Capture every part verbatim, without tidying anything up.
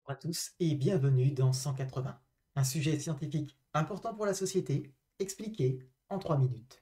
Bonjour à tous et bienvenue dans cent quatre-vingts, un sujet scientifique important pour la société, expliqué en trois minutes.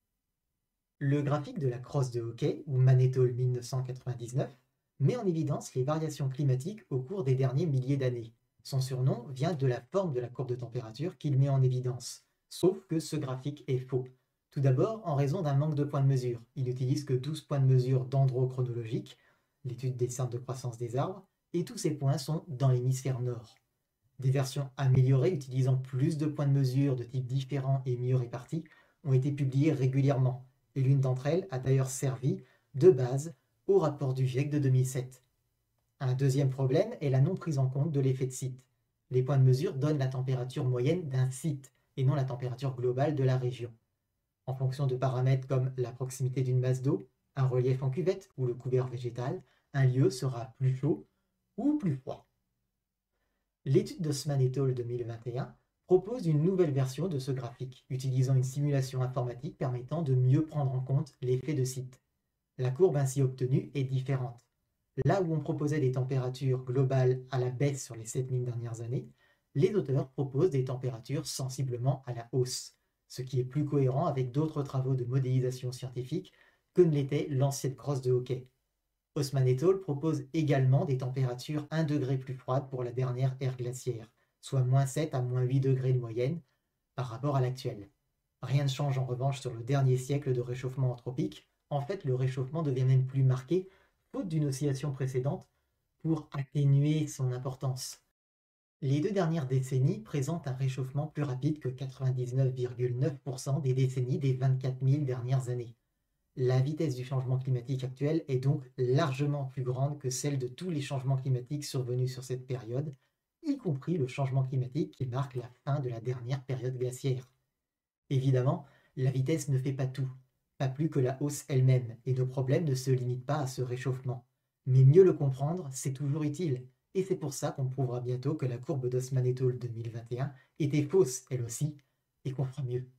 Le graphique de la crosse de hockey, ou Manetol mille neuf cent quatre-vingt-dix-neuf, met en évidence les variations climatiques au cours des derniers milliers d'années. Son surnom vient de la forme de la courbe de température qu'il met en évidence, sauf que ce graphique est faux. Tout d'abord en raison d'un manque de points de mesure. Il n'utilise que douze points de mesure dendrochronologiques, l'étude des cernes de croissance des arbres, et tous ces points sont dans l'hémisphère nord. Des versions améliorées utilisant plus de points de mesure de types différents et mieux répartis ont été publiées régulièrement, et l'une d'entre elles a d'ailleurs servi de base au rapport du GIEC de deux mille sept. Un deuxième problème est la non prise en compte de l'effet de site. Les points de mesure donnent la température moyenne d'un site et non la température globale de la région. En fonction de paramètres comme la proximité d'une masse d'eau, un relief en cuvette ou le couvert végétal, un lieu sera plus chaud ou plus froid. L'étude d'Osman et al. deux mille vingt et un propose une nouvelle version de ce graphique, utilisant une simulation informatique permettant de mieux prendre en compte l'effet de site. La courbe ainsi obtenue est différente. Là où on proposait des températures globales à la baisse sur les sept mille dernières années, les auteurs proposent des températures sensiblement à la hausse, ce qui est plus cohérent avec d'autres travaux de modélisation scientifique que ne l'était l'ancienne crosse de hockey. Osman et al. Propose également des températures un degré plus froides pour la dernière ère glaciaire, soit moins sept à moins huit degrés de moyenne par rapport à l'actuelle. Rien ne change en revanche sur le dernier siècle de réchauffement anthropique. En fait, le réchauffement devient même plus marqué, faute d'une oscillation précédente, pour atténuer son importance. Les deux dernières décennies présentent un réchauffement plus rapide que quatre-vingt-dix-neuf virgule neuf pour cent des décennies des vingt-quatre mille dernières années. La vitesse du changement climatique actuel est donc largement plus grande que celle de tous les changements climatiques survenus sur cette période, y compris le changement climatique qui marque la fin de la dernière période glaciaire. Évidemment, la vitesse ne fait pas tout, pas plus que la hausse elle-même, et nos problèmes ne se limitent pas à ce réchauffement. Mais mieux le comprendre, c'est toujours utile, et c'est pour ça qu'on prouvera bientôt que la courbe d'Osman et al. deux mille vingt et un était fausse, elle aussi, et qu'on fera mieux.